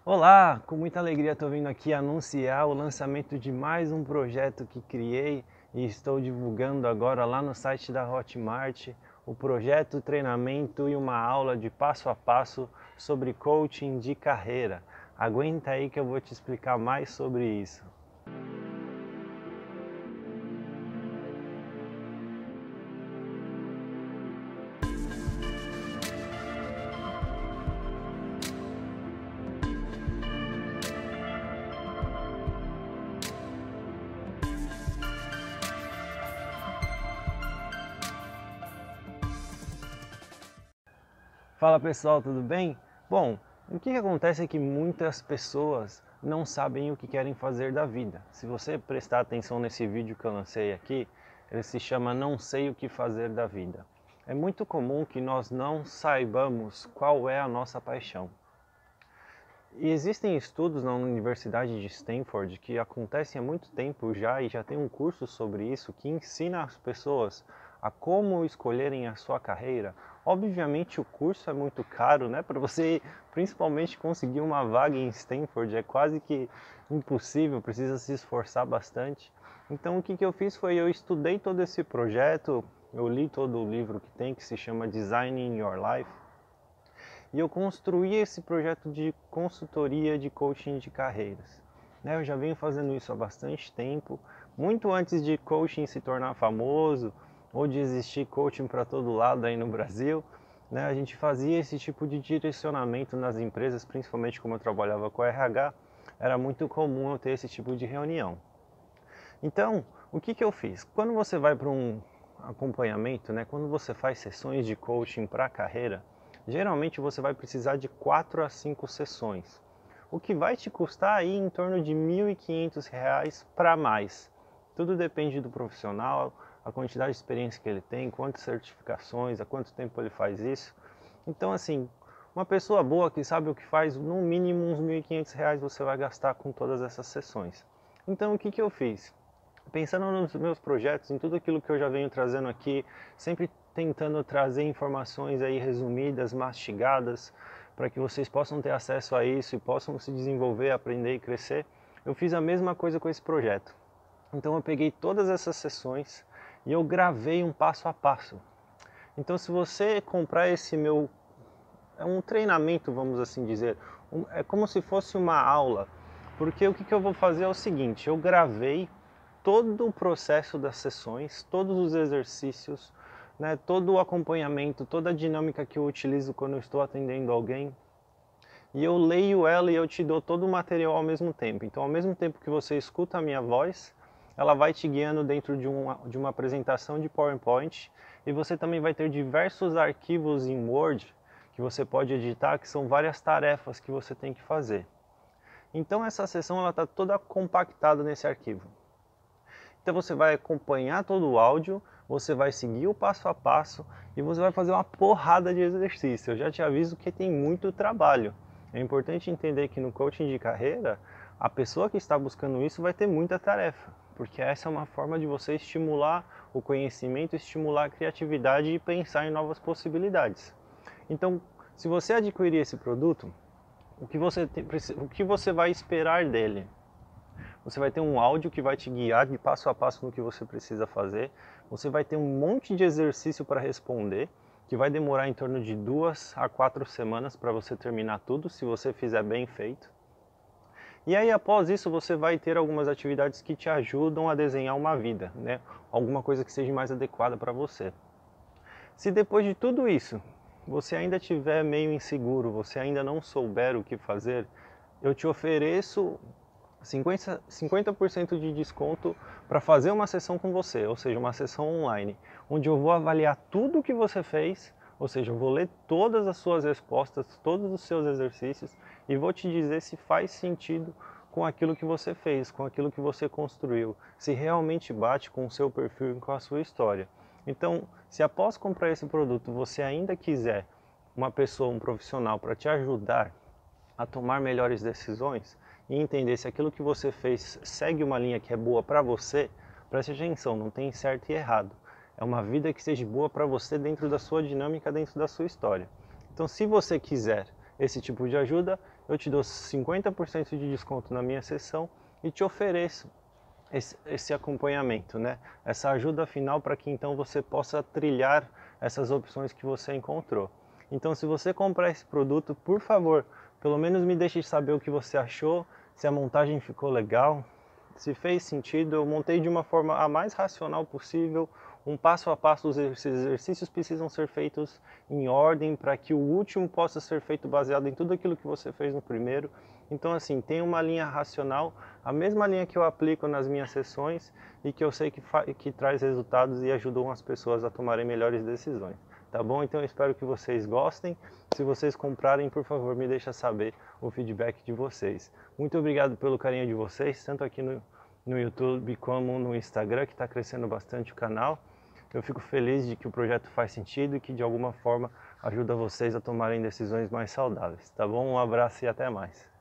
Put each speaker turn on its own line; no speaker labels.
Olá, com muita alegria estou vindo aqui anunciar o lançamento de mais um projeto que criei e estou divulgando agora lá no site da Hotmart, o projeto, treinamento e uma aula de passo a passo sobre coaching de carreira. Aguenta aí que eu vou te explicar mais sobre isso. Fala pessoal, tudo bem? Bom, o que acontece é que muitas pessoas não sabem o que querem fazer da vida. Se você prestar atenção nesse vídeo que eu lancei aqui, ele se chama Não Sei o que Fazer da Vida. É muito comum que nós não saibamos qual é a nossa paixão. E existem estudos na Universidade de Stanford que acontecem há muito tempo já e já tem um curso sobre isso que ensina as pessoas a como escolherem a sua carreira. Obviamente o curso é muito caro, né? Para você principalmente conseguir uma vaga em Stanford é quase que impossível, precisa se esforçar bastante. Então o que eu fiz foi eu estudei todo esse projeto, eu li todo o livro que tem que se chama Designing Your Life. E eu construí esse projeto de consultoria de coaching de carreiras. Eu já venho fazendo isso há bastante tempo, muito antes de coaching se tornar famoso ou de existir coaching para todo lado aí no Brasil. A gente fazia esse tipo de direcionamento nas empresas, principalmente como eu trabalhava com RH, era muito comum eu ter esse tipo de reunião. Então, o que eu fiz? Quando você vai para um acompanhamento, quando você faz sessões de coaching para a carreira, geralmente você vai precisar de 4 a 5 sessões, o que vai te custar aí em torno de R$ 1.500 para mais. Tudo depende do profissional, a quantidade de experiência que ele tem, quantas certificações, há quanto tempo ele faz isso. Então assim, uma pessoa boa que sabe o que faz, no mínimo uns R$ 1.500 você vai gastar com todas essas sessões. Então o que eu fiz? Pensando nos meus projetos, em tudo aquilo que eu já venho trazendo aqui, sempre tentando trazer informações aí resumidas, mastigadas, para que vocês possam ter acesso a isso e possam se desenvolver, aprender e crescer, eu fiz a mesma coisa com esse projeto. Então eu peguei todas essas sessões e eu gravei um passo a passo. Então se você comprar esse meu, é um treinamento, vamos assim dizer, é como se fosse uma aula, porque o que eu vou fazer é o seguinte, eu gravei todo o processo das sessões, todos os exercícios, todo o acompanhamento, toda a dinâmica que eu utilizo quando eu estou atendendo alguém. E eu leio ela e eu te dou todo o material ao mesmo tempo. Então, ao mesmo tempo que você escuta a minha voz, ela vai te guiando dentro de uma apresentação de PowerPoint. E você também vai ter diversos arquivos em Word que você pode editar, que são várias tarefas que você tem que fazer. Então, essa sessão está toda compactada nesse arquivo. Então você vai acompanhar todo o áudio, você vai seguir o passo a passo e você vai fazer uma porrada de exercício. Eu já te aviso que tem muito trabalho. É importante entender que no coaching de carreira, a pessoa que está buscando isso vai ter muita tarefa, porque essa é uma forma de você estimular o conhecimento, estimular a criatividade e pensar em novas possibilidades. Então, se você adquirir esse produto, o que você vai esperar dele? Você vai ter um áudio que vai te guiar de passo a passo no que você precisa fazer. Você vai ter um monte de exercício para responder, que vai demorar em torno de 2 a 4 semanas para você terminar tudo, se você fizer bem feito. E aí após isso você vai ter algumas atividades que te ajudam a desenhar uma vida, alguma coisa que seja mais adequada para você. Se depois de tudo isso você ainda estiver meio inseguro, você ainda não souber o que fazer, eu te ofereço 50% de desconto para fazer uma sessão com você, ou seja, uma sessão online, onde eu vou avaliar tudo o que você fez, ou seja, eu vou ler todas as suas respostas, todos os seus exercícios e vou te dizer se faz sentido com aquilo que você fez, com aquilo que você construiu, se realmente bate com o seu perfil e com a sua história. Então, se após comprar esse produto você ainda quiser uma pessoa, um profissional para te ajudar a tomar melhores decisões e entender se aquilo que você fez segue uma linha que é boa para você, preste atenção, não tem certo e errado. É uma vida que seja boa para você dentro da sua dinâmica, dentro da sua história. Então, se você quiser esse tipo de ajuda, eu te dou 50% de desconto na minha sessão e te ofereço esse acompanhamento, né? Essa ajuda final para que então você possa trilhar essas opções que você encontrou. Então, se você comprar esse produto, por favor, pelo menos me deixe saber o que você achou, se a montagem ficou legal, se fez sentido. Eu montei de uma forma a mais racional possível, um passo a passo. Os exercícios precisam ser feitos em ordem para que o último possa ser feito baseado em tudo aquilo que você fez no primeiro. Então, assim, tem uma linha racional, a mesma linha que eu aplico nas minhas sessões e que eu sei que traz resultados e ajudam as pessoas a tomarem melhores decisões. Tá bom? Então eu espero que vocês gostem. Se vocês comprarem, por favor, me deixa saber o feedback de vocês. Muito obrigado pelo carinho de vocês, tanto aqui no YouTube como no Instagram, que está crescendo bastante o canal. Eu fico feliz de que o projeto faz sentido e que de alguma forma ajuda vocês a tomarem decisões mais saudáveis. Tá bom? Um abraço e até mais.